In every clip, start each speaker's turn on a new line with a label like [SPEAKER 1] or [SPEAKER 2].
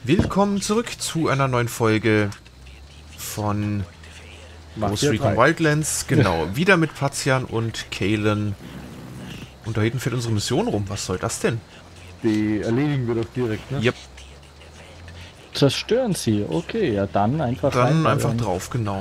[SPEAKER 1] Willkommen zurück zu einer neuen Folge von Ghost Recon Wildlands. Genau, wieder mit Patzian und Kaylen. Und da hinten fährt unsere Mission rum. Was soll das denn?
[SPEAKER 2] Die erledigen wir doch direkt, ne?
[SPEAKER 1] Yep.
[SPEAKER 3] Zerstören sie. Okay, ja dann einfach
[SPEAKER 1] Dann einfach
[SPEAKER 3] reinballern.
[SPEAKER 1] drauf, genau.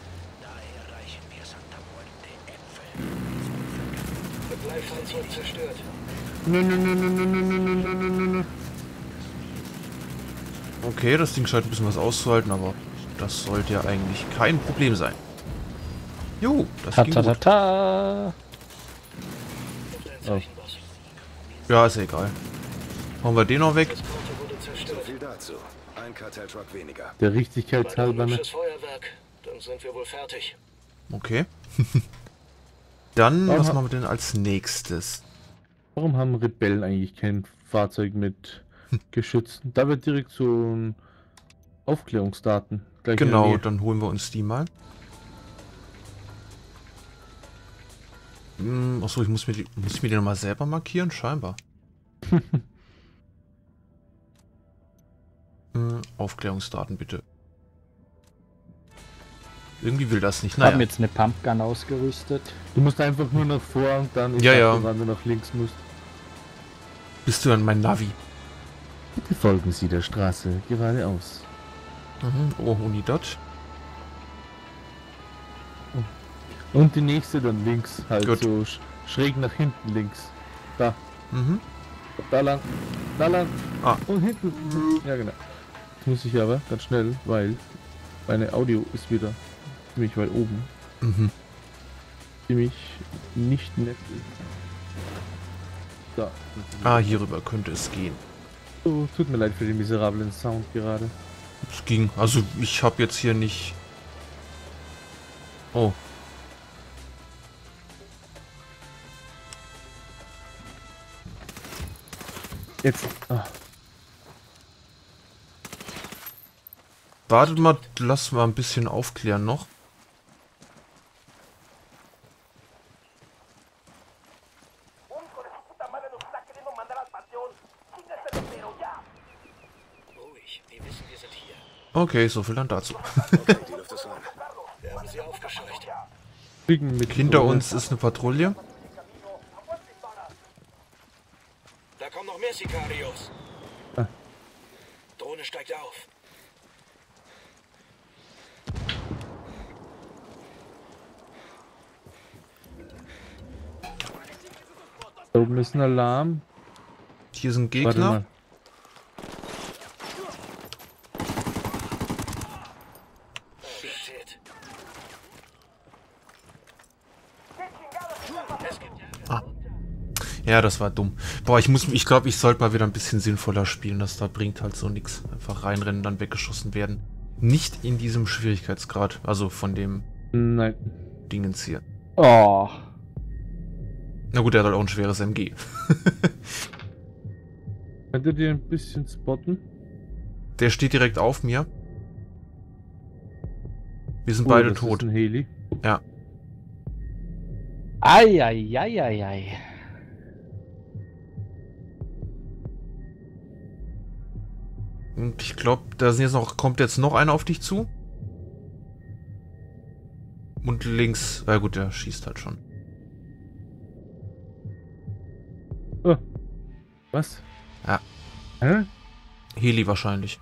[SPEAKER 1] Okay, das Ding scheint ein bisschen was auszuhalten, aber das sollte ja eigentlich kein Problem sein. Jo, das ging gut.
[SPEAKER 3] Ta.
[SPEAKER 2] Oh.
[SPEAKER 1] Ja, ist ja egal. Hauen wir den noch weg.
[SPEAKER 4] So viel dazu. Ein Kartelltruck weniger.
[SPEAKER 2] Der Richtigkeitshalber, ne?
[SPEAKER 5] Feuerwerk. Dann sind wir wohl fertig.
[SPEAKER 1] Okay. Dann, was machen wir denn als nächstes?
[SPEAKER 2] Warum haben Rebellen eigentlich kein Fahrzeug mit Geschützen? Da wird direkt so ein Aufklärungsdaten. Gleich in der
[SPEAKER 1] Genau,
[SPEAKER 2] Nähe.
[SPEAKER 1] dann holen wir uns die mal. Achso, muss ich mir die nochmal selber markieren? Scheinbar. Aufklärungsdaten bitte. Irgendwie will das nicht.
[SPEAKER 3] Wir haben
[SPEAKER 1] Naja.
[SPEAKER 3] jetzt eine Pumpgun ausgerüstet.
[SPEAKER 2] Du musst einfach nur nach vor und dann wann du nach links musst.
[SPEAKER 1] Bist du dann mein Navi?
[SPEAKER 2] Bitte folgen Sie der Straße geradeaus.
[SPEAKER 1] Oh, Unidot.
[SPEAKER 2] Und die nächste dann links, halt
[SPEAKER 1] Gut.
[SPEAKER 2] so schräg nach hinten links. Da,
[SPEAKER 1] Mhm.
[SPEAKER 2] da lang, da lang.
[SPEAKER 1] Ah.
[SPEAKER 2] Und hinten. Ja, genau. Das muss ich aber ganz schnell, weil meine Audio ist wieder ziemlich weit oben.
[SPEAKER 1] Mhm.
[SPEAKER 2] Ziemlich nicht nett ist. Da.
[SPEAKER 1] Ah, hierüber könnte es gehen.
[SPEAKER 2] Oh, tut mir leid für den miserablen Sound gerade.
[SPEAKER 1] Es ging. Also, ich habe jetzt hier nicht... Oh.
[SPEAKER 2] Jetzt. Ah.
[SPEAKER 1] Wartet mal, lass mal ein bisschen aufklären noch.
[SPEAKER 5] Ruhig. Die wissen, wir sind hier.
[SPEAKER 1] Okay, so viel dann dazu.
[SPEAKER 4] Okay, die Luft ist rein.
[SPEAKER 5] Wir haben sie aufgescheucht.
[SPEAKER 2] Fliegen mit
[SPEAKER 1] Hinter
[SPEAKER 2] Drohne.
[SPEAKER 1] uns ist eine Patrouille.
[SPEAKER 5] Da kommen noch mehr Sicarios.
[SPEAKER 2] Ah.
[SPEAKER 5] Drohne steigt auf.
[SPEAKER 2] Da oben ist ein Alarm.
[SPEAKER 1] Hier sind
[SPEAKER 2] Warte
[SPEAKER 1] Gegner.
[SPEAKER 2] mal.
[SPEAKER 5] Shit.
[SPEAKER 1] Ja, das war dumm. Boah, ich glaube, ich sollte mal wieder ein bisschen sinnvoller spielen. Das da bringt halt so nichts. Einfach reinrennen, dann weggeschossen werden. Nicht in diesem Schwierigkeitsgrad. Also von dem
[SPEAKER 2] Nein.
[SPEAKER 1] Dingens hier.
[SPEAKER 3] Oh.
[SPEAKER 1] Na gut, der hat halt auch ein schweres MG.
[SPEAKER 2] Könnt ihr ein bisschen spotten?
[SPEAKER 1] Der steht direkt auf mir. Wir sind
[SPEAKER 2] Oh,
[SPEAKER 1] beide
[SPEAKER 2] das
[SPEAKER 1] tot.
[SPEAKER 2] ist ein Heli.
[SPEAKER 1] Ja.
[SPEAKER 3] Ei.
[SPEAKER 1] Und ich glaube, kommt jetzt noch einer auf dich zu. Und links, na gut, der schießt halt schon.
[SPEAKER 2] Oh. Was?
[SPEAKER 1] Ja.
[SPEAKER 2] Hä?
[SPEAKER 1] Heli wahrscheinlich.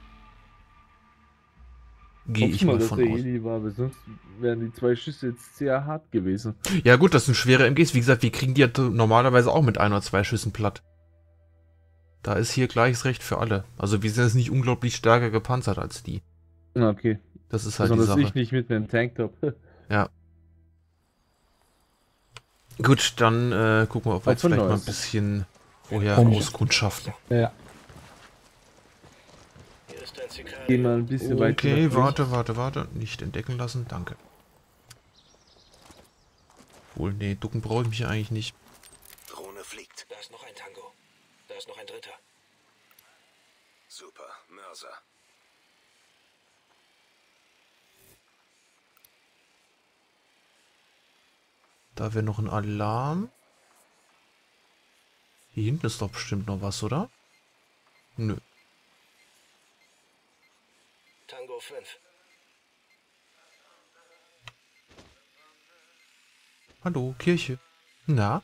[SPEAKER 1] Gehe
[SPEAKER 2] Hoff
[SPEAKER 1] ich
[SPEAKER 2] mal,
[SPEAKER 1] mal
[SPEAKER 2] dass
[SPEAKER 1] von
[SPEAKER 2] der
[SPEAKER 1] aus.
[SPEAKER 2] Heli war, aber sonst wären die zwei Schüsse jetzt sehr hart gewesen.
[SPEAKER 1] Ja gut, das sind schwere MGs. Wie gesagt, wir kriegen die ja normalerweise auch mit 1 oder 2 Schüssen platt. Da ist hier gleiches Recht für alle. Also wir sind jetzt nicht unglaublich stärker gepanzert als die.
[SPEAKER 2] Ah, okay.
[SPEAKER 1] Das ist halt die
[SPEAKER 2] Besonders ich
[SPEAKER 1] Sache.
[SPEAKER 2] nicht mit einem Tanktop.
[SPEAKER 1] Ja. Gut, dann gucken wir, ob wir jetzt
[SPEAKER 2] Was für
[SPEAKER 1] vielleicht mal ein
[SPEAKER 2] Neues?
[SPEAKER 1] bisschen vorher
[SPEAKER 3] Komm.
[SPEAKER 1] auskundschaften.
[SPEAKER 3] Ja.
[SPEAKER 5] Hier ist ein Sicario.
[SPEAKER 2] Geh mal ein bisschen weiter.
[SPEAKER 1] Okay,
[SPEAKER 2] nach links.
[SPEAKER 1] warte. Nicht entdecken lassen, danke. Wohl, nee, ducken brauche ich mich eigentlich nicht.
[SPEAKER 4] Drohne fliegt.
[SPEAKER 5] Da ist noch ein Tango. Da ist noch ein dritter.
[SPEAKER 4] Super. Mörser.
[SPEAKER 1] Da wäre noch ein Alarm. Hier hinten ist doch bestimmt noch was, oder? Nö.
[SPEAKER 5] Tango 5.
[SPEAKER 1] Hallo, Kirche. Na?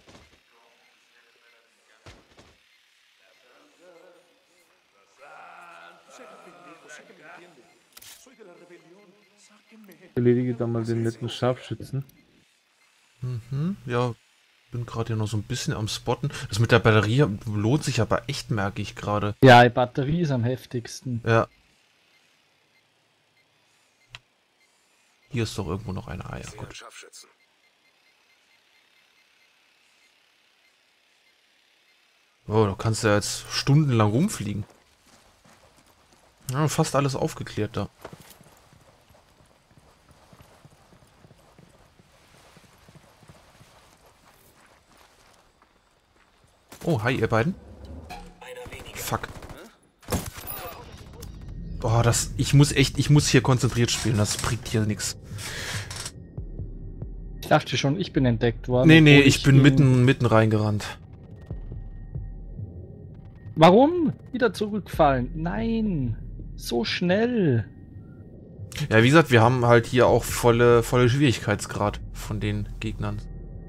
[SPEAKER 2] Erledige da mal den netten Scharfschützen.
[SPEAKER 1] Mhm, ja, bin gerade hier noch so ein bisschen am Spotten. Das mit der Batterie lohnt sich aber echt, merke ich gerade.
[SPEAKER 3] Ja, die Batterie ist am heftigsten.
[SPEAKER 1] Ja. Hier ist doch irgendwo noch eine. Ah ja,
[SPEAKER 4] Sie
[SPEAKER 1] gut.
[SPEAKER 4] ein Scharfschützen.
[SPEAKER 1] Oh, da kannst du ja jetzt stundenlang rumfliegen. Ja, fast alles aufgeklärt da. Oh, hi, ihr beiden.
[SPEAKER 5] Einer weniger.
[SPEAKER 1] Fuck. Oh, ich muss hier konzentriert spielen, das bringt hier nichts.
[SPEAKER 3] Ich dachte schon, ich bin entdeckt worden.
[SPEAKER 1] Nee,
[SPEAKER 3] obwohl
[SPEAKER 1] ich bin mitten reingerannt.
[SPEAKER 3] Warum? Wieder zurückfallen. Nein. So schnell.
[SPEAKER 1] Ja, wie gesagt, wir haben halt hier auch volle Schwierigkeitsgrad von den Gegnern.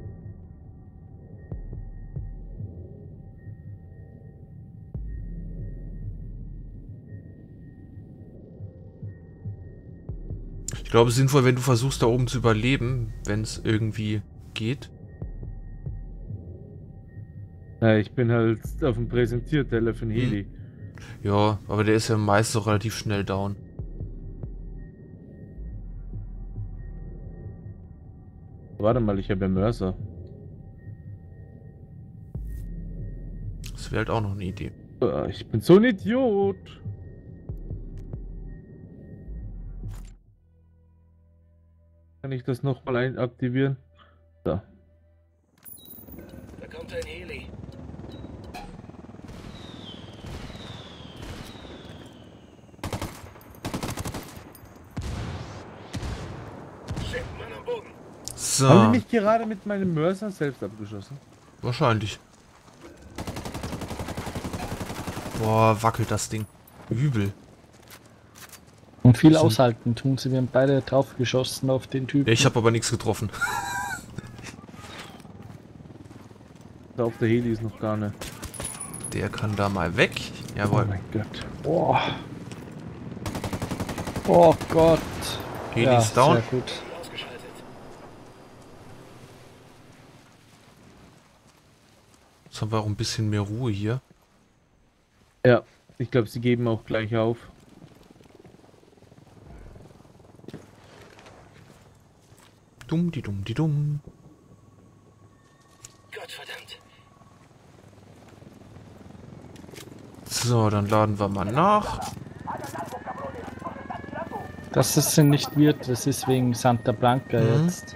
[SPEAKER 1] Ich glaube, es ist sinnvoll, wenn du versuchst, da oben zu überleben, wenn es irgendwie geht.
[SPEAKER 2] Ja, ich bin halt auf dem Präsentierteller von Heli.
[SPEAKER 1] Ja, aber der ist ja meist so relativ schnell down.
[SPEAKER 2] Warte mal, ich habe ja Mörser.
[SPEAKER 1] Das wäre halt auch noch eine Idee.
[SPEAKER 2] Ich bin so ein Idiot. Kann ich das nochmal aktivieren? Da.
[SPEAKER 5] Da kommt ein Heli. Shit, Mann am Boden.
[SPEAKER 1] So,
[SPEAKER 2] Haben die mich gerade mit meinem Mörser selbst abgeschossen?
[SPEAKER 1] wahrscheinlich. Boah, wackelt das Ding. Übel.
[SPEAKER 3] Und viel
[SPEAKER 1] Sind-
[SPEAKER 3] aushalten tun sie. Wir haben beide drauf geschossen auf den Typen.
[SPEAKER 1] Ja, ich habe aber nichts getroffen.
[SPEAKER 2] Da auf der Heli ist noch gar nicht.
[SPEAKER 1] Der kann da mal weg.
[SPEAKER 2] Oh
[SPEAKER 1] Jawohl.
[SPEAKER 2] mein Gott.
[SPEAKER 3] Oh. Oh Gott.
[SPEAKER 1] Heli ist down.
[SPEAKER 3] Sehr gut.
[SPEAKER 5] Ausgeschaltet.
[SPEAKER 1] Jetzt haben wir auch ein bisschen mehr Ruhe hier.
[SPEAKER 2] Ja, ich glaube, sie geben auch gleich auf.
[SPEAKER 1] Dumm, die dumm.
[SPEAKER 5] Gottverdammt.
[SPEAKER 1] So, dann laden wir mal nach.
[SPEAKER 3] Dass es nicht wird, das ist wegen Santa Blanca
[SPEAKER 1] Mhm.
[SPEAKER 3] jetzt.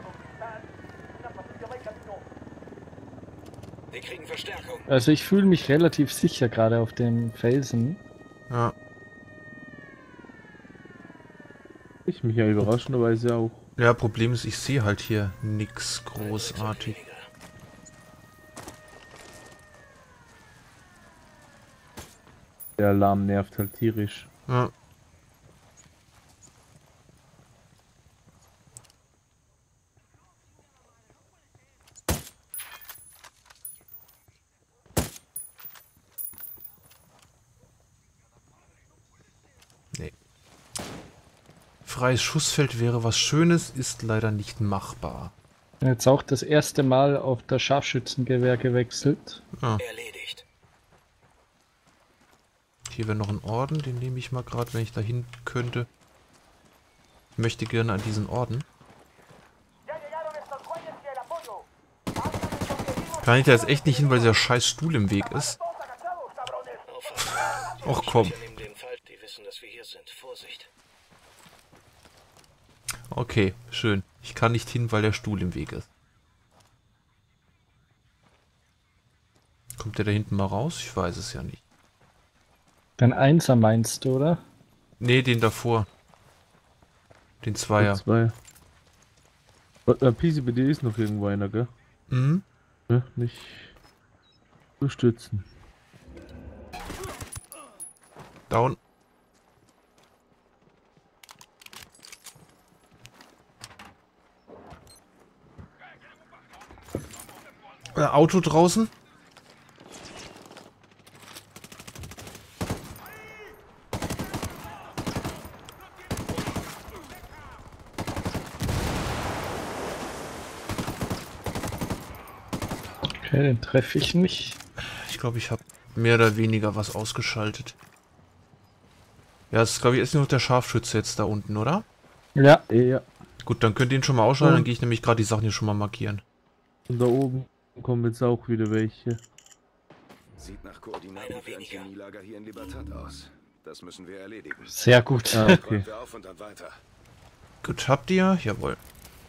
[SPEAKER 5] Wir kriegen Verstärkung.
[SPEAKER 3] Also ich fühle mich relativ sicher gerade auf dem Felsen.
[SPEAKER 1] Ja.
[SPEAKER 2] Ich mich ja überraschenderweise auch.
[SPEAKER 1] Ja, Problem ist, ich sehe halt hier nix großartig.
[SPEAKER 5] Weniger.
[SPEAKER 2] Der Alarm nervt halt tierisch.
[SPEAKER 1] Ja. Nee. Freies Schussfeld wäre was Schönes, ist leider nicht machbar.
[SPEAKER 3] Bin jetzt auch das erste Mal auf das Scharfschützengewehr gewechselt.
[SPEAKER 5] Erledigt.
[SPEAKER 1] Hier wäre noch ein Orden, den nehme ich mal gerade, wenn ich dahin könnte. Ich möchte gerne an diesen Orden. Kann ich da jetzt echt nicht hin, weil dieser scheiß Stuhl im Weg ist.
[SPEAKER 5] Aufpassen.
[SPEAKER 1] Och komm.
[SPEAKER 5] Wir nehmen den Fall. Die wissen, dass wir hier sind. Vorsicht.
[SPEAKER 1] Okay, schön. Ich kann nicht hin, weil der Stuhl im Weg ist. Kommt der da hinten mal raus? Ich weiß es ja nicht.
[SPEAKER 3] Den Einser meinst du, oder?
[SPEAKER 1] Nee, den davor. Den Zweier.
[SPEAKER 2] Zwei. PCBD ist noch irgendwo einer, gell?
[SPEAKER 1] Mhm.
[SPEAKER 2] Ja, nicht unterstützen.
[SPEAKER 1] Down. Auto draußen.
[SPEAKER 3] Okay, den treffe ich nicht.
[SPEAKER 1] Ich glaube, ich habe mehr oder weniger was ausgeschaltet. Ja, das ist, glaube ich, ist nur noch der Scharfschütze jetzt da unten, oder?
[SPEAKER 3] Ja.
[SPEAKER 2] Ja.
[SPEAKER 1] Gut, dann könnt ihr ihn schon mal ausschalten, dann gehe ich nämlich gerade die Sachen hier schon mal markieren.
[SPEAKER 2] Und da oben kommen jetzt auch wieder welche.
[SPEAKER 4] Sieht nach Koordinaten für ein Chemielager hier in Libertad aus. Das müssen wir erledigen.
[SPEAKER 3] Sehr gut.
[SPEAKER 2] Ah, okay.
[SPEAKER 4] Räumt wir auf und dann weiter.
[SPEAKER 1] Gut, habt ihr? Jawohl.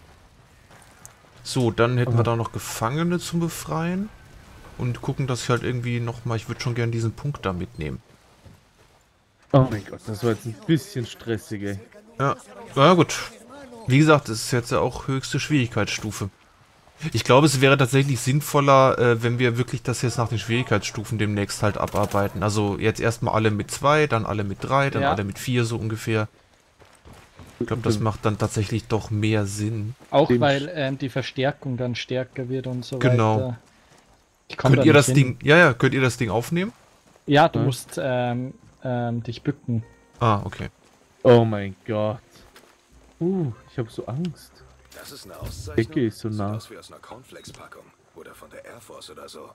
[SPEAKER 1] So, dann hätten wir da noch Gefangene zum Befreien. Und gucken, dass ich halt irgendwie nochmal, ich würde schon gerne diesen Punkt da mitnehmen.
[SPEAKER 2] Oh mein Gott, das war jetzt ein bisschen stressig, ey.
[SPEAKER 1] Ja, na gut. Wie gesagt, es ist jetzt ja auch höchste Schwierigkeitsstufe. Ich glaube, es wäre tatsächlich sinnvoller, wenn wir wirklich das jetzt nach den Schwierigkeitsstufen demnächst halt abarbeiten. Also jetzt erstmal alle mit 2, dann alle mit 3, dann
[SPEAKER 3] Ja.
[SPEAKER 1] alle mit 4 so ungefähr. Ich glaube, das macht dann tatsächlich doch mehr Sinn.
[SPEAKER 3] Auch
[SPEAKER 2] Den
[SPEAKER 3] weil die Verstärkung dann stärker wird und so
[SPEAKER 1] Genau.
[SPEAKER 3] weiter. Ich komm
[SPEAKER 1] Könnt
[SPEAKER 3] da
[SPEAKER 1] ihr
[SPEAKER 3] nicht
[SPEAKER 1] das
[SPEAKER 3] hin.
[SPEAKER 1] Ding, ja, könnt ihr das Ding aufnehmen?
[SPEAKER 3] Ja, du
[SPEAKER 2] Ja.
[SPEAKER 3] musst dich bücken.
[SPEAKER 1] Ah, okay.
[SPEAKER 2] Oh mein Gott. Ich habe so Angst.
[SPEAKER 4] Das ist eine Auszeichnung.
[SPEAKER 2] Ecke ist so nah.
[SPEAKER 4] Sieht aus wie aus einer Cornflakes-Packung. Oder von der Air Force oder so.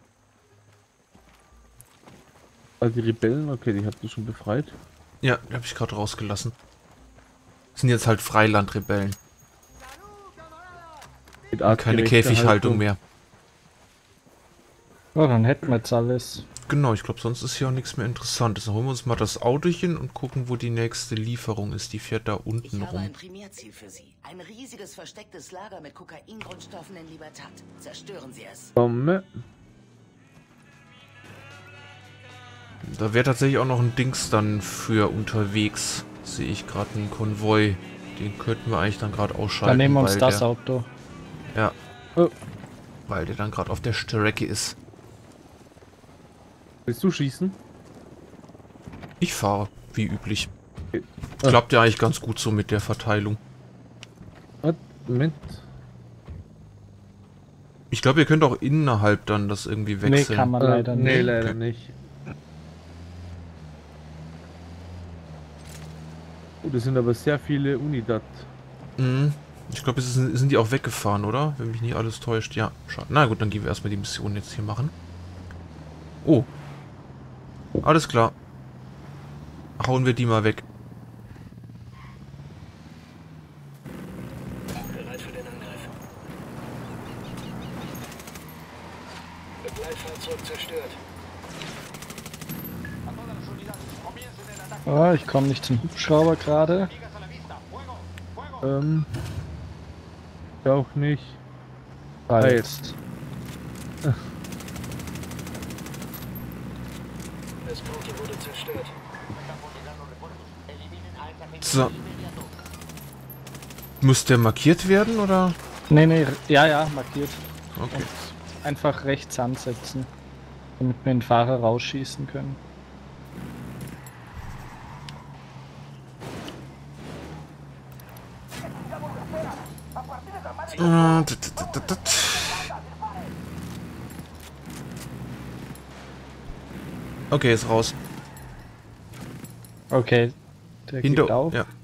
[SPEAKER 2] Also die Rebellen, okay, die habt ihr schon befreit.
[SPEAKER 1] Ja, die habe ich gerade rausgelassen. Das sind jetzt halt Freilandrebellen.
[SPEAKER 2] Mit
[SPEAKER 1] Keine
[SPEAKER 2] artgerechter
[SPEAKER 1] Käfighaltung
[SPEAKER 2] Haltung.
[SPEAKER 1] mehr.
[SPEAKER 3] Ja, dann hätten wir jetzt alles.
[SPEAKER 1] Genau, ich glaube, sonst ist hier auch nichts mehr Interessantes. Dann holen wir uns mal das Autochen und gucken, wo die nächste Lieferung ist. Die fährt da unten
[SPEAKER 6] Ich habe ein
[SPEAKER 1] rum.
[SPEAKER 6] Primärziel für Sie. Ein riesiges verstecktes Lager mit Kokaingrundstoffen in Libertad. Zerstören Sie es.
[SPEAKER 2] Komme.
[SPEAKER 1] Da wäre tatsächlich auch noch ein Dings dann für unterwegs. Sehe ich gerade einen Konvoi. Den könnten wir eigentlich dann gerade ausschalten.
[SPEAKER 3] Dann nehmen wir uns
[SPEAKER 1] weil
[SPEAKER 3] das
[SPEAKER 1] der,
[SPEAKER 3] Auto.
[SPEAKER 1] Ja,
[SPEAKER 2] Oh,
[SPEAKER 1] weil der dann gerade auf der Strecke ist.
[SPEAKER 2] willst du schießen?
[SPEAKER 1] Ich fahre, wie üblich.
[SPEAKER 2] Okay.
[SPEAKER 1] Klappt ja eigentlich ganz gut so mit der Verteilung.
[SPEAKER 2] Moment.
[SPEAKER 1] Ich glaube, ihr könnt auch innerhalb dann das irgendwie
[SPEAKER 3] Nee,
[SPEAKER 1] wechseln.
[SPEAKER 3] kann man leider
[SPEAKER 2] Nee,
[SPEAKER 3] nicht.
[SPEAKER 2] leider
[SPEAKER 1] Okay.
[SPEAKER 2] nicht. Oh, das sind aber sehr viele Unidad.
[SPEAKER 1] Mhm. Ich glaube, sind die auch weggefahren, oder? Wenn mich nicht alles täuscht. Ja, schade. Na gut, dann gehen wir erstmal die Mission jetzt hier machen. Oh. Alles klar. Hauen wir die mal weg.
[SPEAKER 5] Bereit für den Angriff. Begleitfahrzeug zerstört.
[SPEAKER 3] Oh, ich komme nicht zum Hubschrauber gerade.
[SPEAKER 2] Ja auch nicht.
[SPEAKER 3] Jetzt.
[SPEAKER 5] Das Auto wurde zerstört.
[SPEAKER 1] So. Muss der markiert werden, oder?
[SPEAKER 3] Nee, ja, markiert.
[SPEAKER 1] Okay.
[SPEAKER 3] Einfach rechts ansetzen, damit wir den Fahrer rausschießen können.
[SPEAKER 1] Okay, ist raus.
[SPEAKER 3] Okay, der geht
[SPEAKER 1] Hinter.
[SPEAKER 3] auf.
[SPEAKER 1] Ja.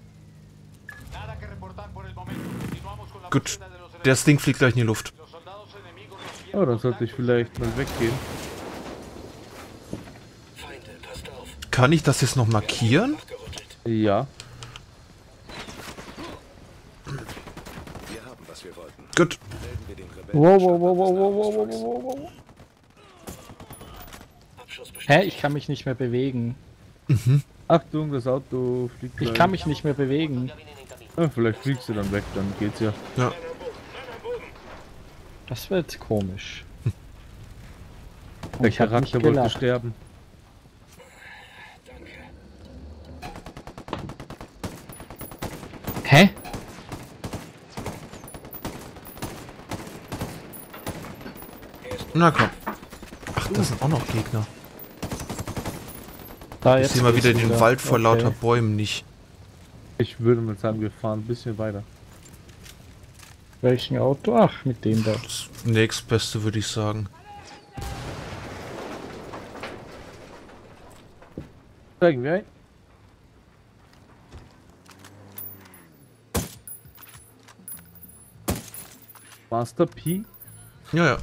[SPEAKER 1] Gut. Das Ding fliegt gleich in die Luft.
[SPEAKER 2] Oh, dann sollte ich vielleicht mal weggehen.
[SPEAKER 5] Feinde, passt auf.
[SPEAKER 1] Kann ich das jetzt noch markieren?
[SPEAKER 5] Abgerüttelt.
[SPEAKER 2] Ja.
[SPEAKER 4] Wir haben, was wir wollten.
[SPEAKER 1] Gut.
[SPEAKER 4] Melden wir den Rebellen.
[SPEAKER 3] Wow.
[SPEAKER 5] Abschuss
[SPEAKER 3] Hä,
[SPEAKER 5] bestätigt.
[SPEAKER 3] ich kann mich nicht mehr bewegen.
[SPEAKER 2] Achtung, das Auto fliegt
[SPEAKER 3] Ich
[SPEAKER 2] gleich.
[SPEAKER 3] kann mich nicht mehr bewegen.
[SPEAKER 2] Vielleicht fliegst du dann weg, dann geht's ja.
[SPEAKER 1] Ja.
[SPEAKER 3] Das wird komisch.
[SPEAKER 2] Der
[SPEAKER 3] ich hab nicht
[SPEAKER 2] Charakter wollte
[SPEAKER 3] gelacht.
[SPEAKER 2] sterben.
[SPEAKER 5] Danke.
[SPEAKER 3] Hä?
[SPEAKER 1] Na komm. Ach, das sind auch noch Gegner.
[SPEAKER 3] Da
[SPEAKER 1] Ich sehe mal wieder
[SPEAKER 3] geht's
[SPEAKER 1] den Wald vor
[SPEAKER 3] Okay.
[SPEAKER 1] lauter Bäumen nicht.
[SPEAKER 2] Ich würde mal sagen, wir fahren ein bisschen weiter.
[SPEAKER 3] Welchen Auto? Ach, mit dem da.
[SPEAKER 1] Das nächstbeste würde ich sagen.
[SPEAKER 2] Steigen wir ein. Master P.
[SPEAKER 1] Ja, ja.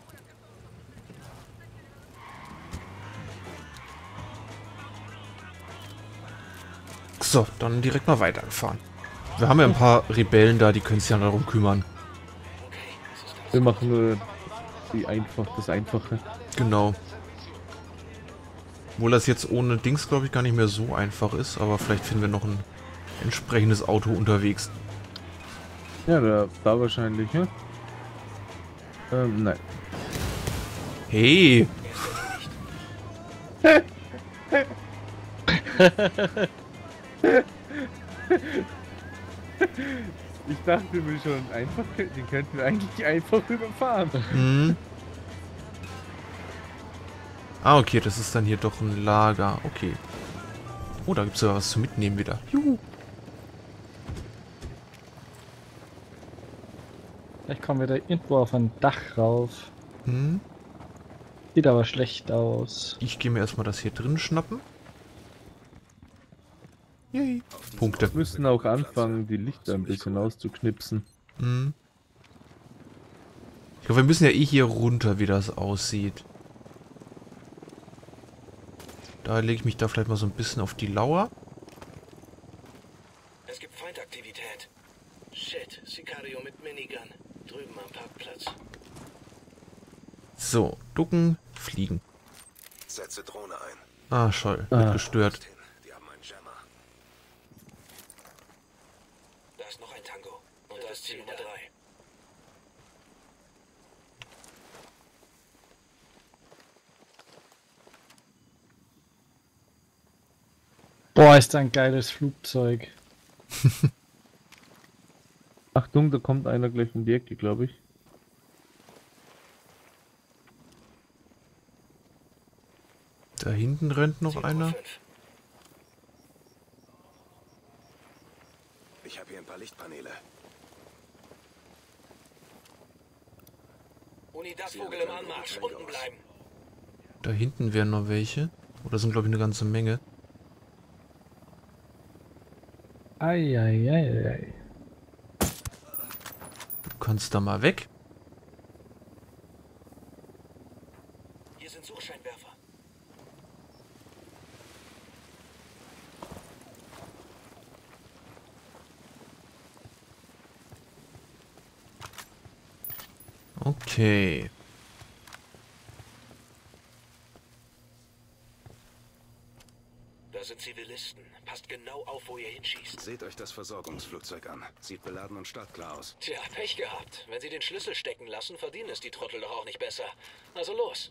[SPEAKER 1] So, dann direkt mal weitergefahren. Wir haben ja ein paar Rebellen da, die können sich ja darum kümmern.
[SPEAKER 2] Wir machen nur das Einfache.
[SPEAKER 1] Genau. Obwohl das jetzt ohne Dings, glaube ich, gar nicht mehr so einfach ist, aber vielleicht finden wir noch ein entsprechendes Auto unterwegs.
[SPEAKER 2] Ja, da wahrscheinlich, ja? Nein.
[SPEAKER 1] Hey!
[SPEAKER 2] Ich dachte mir schon, den könnten wir eigentlich einfach überfahren.
[SPEAKER 1] Mhm. Ah, okay, das ist dann hier doch ein Lager. Okay. Oh, da gibt es ja was zu mitnehmen wieder. Juhu.
[SPEAKER 3] Vielleicht kommen wir da irgendwo auf ein Dach rauf.
[SPEAKER 1] Hm.
[SPEAKER 3] Sieht aber schlecht aus.
[SPEAKER 1] Ich gehe mir erstmal das hier drin schnappen. Yay. Punkte.
[SPEAKER 2] Wir müssen auch anfangen, die Lichter ein bisschen auszuknipsen.
[SPEAKER 1] Hm. Ich glaube, wir müssen ja eh hier runter, wie das aussieht. Da lege ich mich da vielleicht mal so ein bisschen auf die Lauer.
[SPEAKER 5] Es gibt Feindaktivität. Shit, Sicario mit Minigun. Drüben am Parkplatz.
[SPEAKER 1] So, ducken, fliegen.
[SPEAKER 4] Setze Drohne ein.
[SPEAKER 1] Ah, Scholl, wird gestört.
[SPEAKER 4] Die haben einen Jammer.
[SPEAKER 5] Da ist noch ein Tango. Und da ist Ziel Nummer 3.
[SPEAKER 3] Boah, ist ein geiles Flugzeug.
[SPEAKER 2] Achtung, da kommt einer gleich um die Ecke, glaube ich.
[SPEAKER 1] Da hinten rennt noch einer.
[SPEAKER 4] Ich habe hier ein paar Lichtpaneele.
[SPEAKER 5] Unidatvogel im Anmarsch. Unten bleiben.
[SPEAKER 1] Da hinten wären noch welche. Oder sind, glaube ich, eine ganze Menge.
[SPEAKER 3] Eieiei.
[SPEAKER 1] Du kannst da mal weg.
[SPEAKER 5] Hier sind Suchscheinwerfer.
[SPEAKER 1] Okay.
[SPEAKER 5] Da sind Zivilisten. Passt genau auf, wo ihr hinschießt.
[SPEAKER 4] Seht euch das Versorgungsflugzeug an. Sieht beladen und startklar aus.
[SPEAKER 5] Tja, Pech gehabt. Wenn sie den Schlüssel stecken lassen, verdienen es die Trottel doch auch nicht besser. Also los.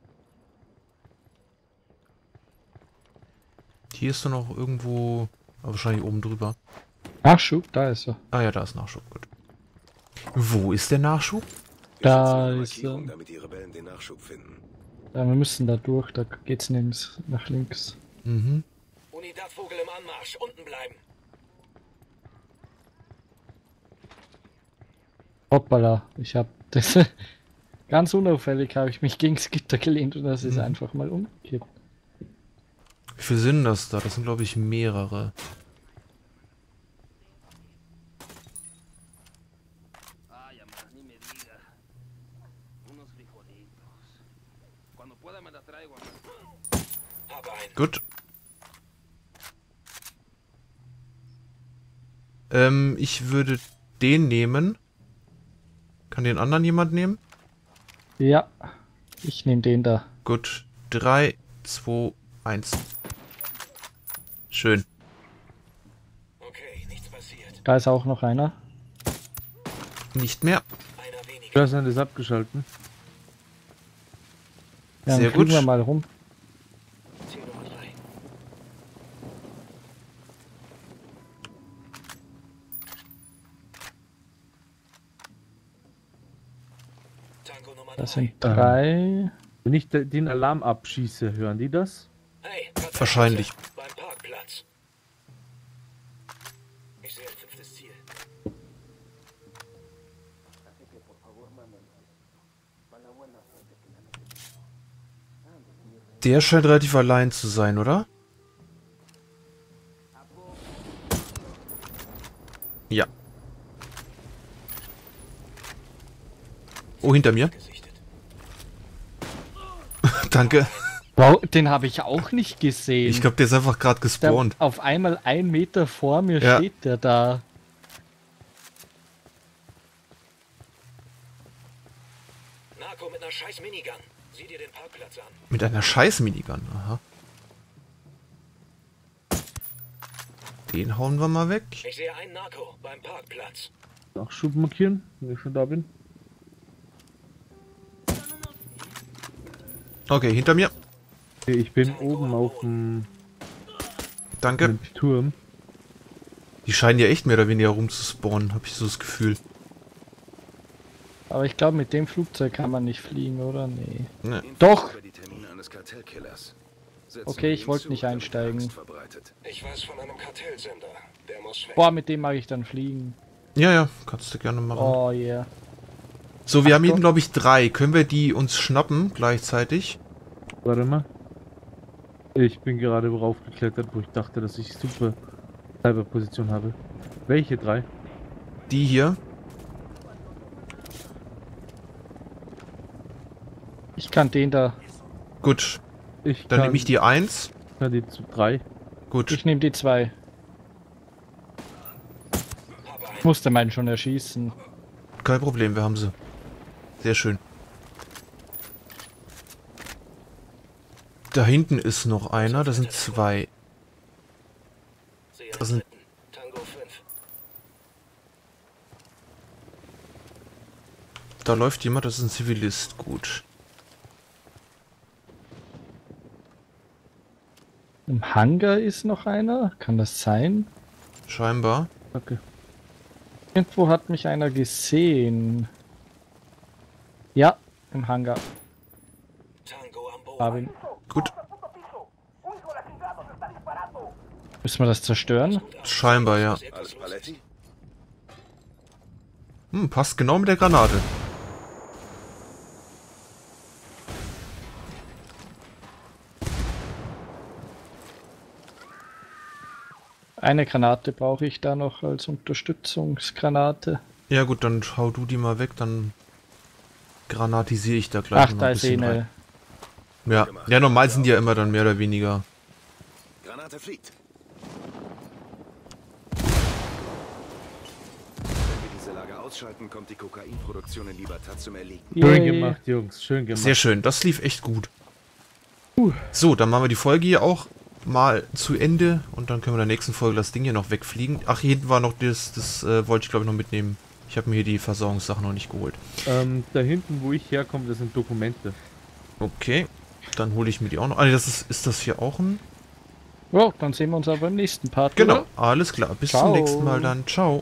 [SPEAKER 1] Hier ist doch noch irgendwo... Aber wahrscheinlich oben drüber.
[SPEAKER 3] Nachschub, da ist er.
[SPEAKER 1] Ah ja, da ist Nachschub. Gut. Wo ist der Nachschub?
[SPEAKER 4] Wir
[SPEAKER 3] Da
[SPEAKER 4] setzen eine
[SPEAKER 3] ist
[SPEAKER 4] Markierung, damit die Rebellen den Nachschub finden.
[SPEAKER 3] Ja, wir müssen da durch, da geht's nirgends nach links.
[SPEAKER 1] Mhm.
[SPEAKER 5] Unidatvogel im Anmarsch. Unten bleiben.
[SPEAKER 3] Hoppala, ich hab das ganz unauffällig habe ich mich gegen das Gitter gelehnt und das ist einfach mal umgekehrt.
[SPEAKER 1] Wie viel sind das da? Das sind, glaube ich, mehrere.
[SPEAKER 5] Habe einen.
[SPEAKER 1] Gut. Ich würde den nehmen. Kann den anderen jemand nehmen?
[SPEAKER 3] Ja, ich nehme den da.
[SPEAKER 1] Gut. 3, 2, 1. Schön.
[SPEAKER 5] Okay, nichts passiert.
[SPEAKER 3] Da ist auch noch einer.
[SPEAKER 1] Nicht mehr.
[SPEAKER 5] Einer weniger.
[SPEAKER 2] Führerschein ist abgeschalten.
[SPEAKER 3] Ja,
[SPEAKER 1] Sehr
[SPEAKER 3] dann fliegen
[SPEAKER 1] gut.
[SPEAKER 3] wir mal rum.
[SPEAKER 5] Ziel Nummer 3. Tango Nummer 3.
[SPEAKER 3] Das sind 3.
[SPEAKER 2] Wenn ich den Alarm abschieße, hören die das?
[SPEAKER 5] Hey, Kartoffelplatz.
[SPEAKER 1] Wahrscheinlich.
[SPEAKER 5] Beim Parkplatz. Ich sehe ein 5. Ziel.
[SPEAKER 1] Der scheint relativ allein zu sein, oder? Ja. Oh, hinter mir. Danke.
[SPEAKER 3] Wow, den habe ich auch nicht gesehen.
[SPEAKER 1] Ich glaube, der ist einfach gerade gespawnt.
[SPEAKER 3] Auf einmal 1 Meter vor mir
[SPEAKER 1] Ja.
[SPEAKER 3] steht der da.
[SPEAKER 5] Narco mit einer scheiß Minigun. Sieh dir den Parkplatz an.
[SPEAKER 1] Mit einer scheiß Minigun. Aha. Den hauen wir mal weg.
[SPEAKER 5] Ich sehe einen Narco beim Parkplatz.
[SPEAKER 2] Nachschub markieren, wenn ich schon da bin.
[SPEAKER 1] Okay, hinter mir.
[SPEAKER 2] Okay, ich bin oben auf dem
[SPEAKER 1] Danke.
[SPEAKER 2] Turm.
[SPEAKER 1] Die scheinen ja echt mehr oder weniger rumzuspawnen, habe ich so das Gefühl.
[SPEAKER 3] Aber ich glaube, mit dem Flugzeug kann man nicht fliegen, oder? Nee.
[SPEAKER 1] Ne.
[SPEAKER 3] Doch!
[SPEAKER 4] Über die Termine eines Kartellkillers. Setzen
[SPEAKER 3] Okay,
[SPEAKER 4] wir
[SPEAKER 3] ich
[SPEAKER 4] ihn
[SPEAKER 3] wollte
[SPEAKER 4] zu,
[SPEAKER 3] nicht
[SPEAKER 4] damit er
[SPEAKER 3] einsteigen.
[SPEAKER 4] Angst verbreitet.
[SPEAKER 5] Ich weiß von einem Kartellsender. Der muss weg.
[SPEAKER 3] Boah, mit dem mag ich dann fliegen.
[SPEAKER 1] Ja, ja, kannst du gerne machen.
[SPEAKER 3] Oh yeah.
[SPEAKER 1] So, wir haben
[SPEAKER 3] Achtung.
[SPEAKER 1] eben, glaube ich, 3. Können wir die uns schnappen gleichzeitig?
[SPEAKER 2] Warte mal. Ich bin gerade raufgeklettert, wo ich dachte, dass ich super Cyberposition habe. Welche 3?
[SPEAKER 1] Die hier.
[SPEAKER 3] Ich kann den da.
[SPEAKER 1] Gut,
[SPEAKER 2] Ich
[SPEAKER 1] dann nehme ich die 1.
[SPEAKER 2] kann die 3.
[SPEAKER 1] Gut,
[SPEAKER 3] Ich nehme die 2. Ich musste meinen schon erschießen.
[SPEAKER 1] kein Problem, wir haben sie. Sehr schön. Da hinten ist noch einer, das sind 2.
[SPEAKER 5] Sehe
[SPEAKER 1] Das
[SPEAKER 5] einen
[SPEAKER 1] sind-
[SPEAKER 5] dritten. Tango 5.
[SPEAKER 1] Da läuft jemand, das ist ein Zivilist. Gut.
[SPEAKER 3] Im Hangar ist noch einer. Kann das sein?
[SPEAKER 1] Scheinbar.
[SPEAKER 2] Okay.
[SPEAKER 3] Irgendwo hat mich einer gesehen. Ja, im Hangar.
[SPEAKER 5] Tango am Boden.
[SPEAKER 3] Hab ihn.
[SPEAKER 1] Gut,
[SPEAKER 3] Müssen wir das zerstören?
[SPEAKER 1] scheinbar, ja.
[SPEAKER 4] Alles Paletti?
[SPEAKER 1] Passt genau mit der Granate.
[SPEAKER 3] Eine Granate brauche ich da noch als Unterstützungsgranate.
[SPEAKER 1] Ja gut, dann hau du die mal weg, dann granatisiere ich da gleich
[SPEAKER 3] Ach,
[SPEAKER 1] noch
[SPEAKER 3] da
[SPEAKER 1] ein
[SPEAKER 3] ist eh
[SPEAKER 1] bisschen
[SPEAKER 3] eine.
[SPEAKER 1] rein. Ja. Ja, normal sind die ja immer dann mehr oder weniger.
[SPEAKER 4] Granate fliegt. Wenn wir diese Lager ausschalten, kommt die Kokainproduktion in Libertad zum Erliegen.
[SPEAKER 2] Schön
[SPEAKER 3] Yay.
[SPEAKER 2] gemacht, Jungs. Schön gemacht.
[SPEAKER 1] Sehr schön, das lief echt gut. So, dann machen wir die Folge hier auch mal zu Ende und dann können wir in der nächsten Folge das Ding hier noch wegfliegen. Ach, hier hinten war noch das wollte ich glaube ich noch mitnehmen. Ich habe mir hier die Versorgungssachen noch nicht geholt.
[SPEAKER 2] Da hinten, wo ich herkomme, das sind Dokumente.
[SPEAKER 1] Okay, dann hole ich mir die auch noch. Ah, nee, ist das hier auch ein...
[SPEAKER 3] Oh, dann sehen wir uns aber im nächsten Part.
[SPEAKER 1] Genau,
[SPEAKER 3] Oder?
[SPEAKER 1] alles klar. Bis
[SPEAKER 3] Ciao.
[SPEAKER 1] zum nächsten Mal dann. Ciao.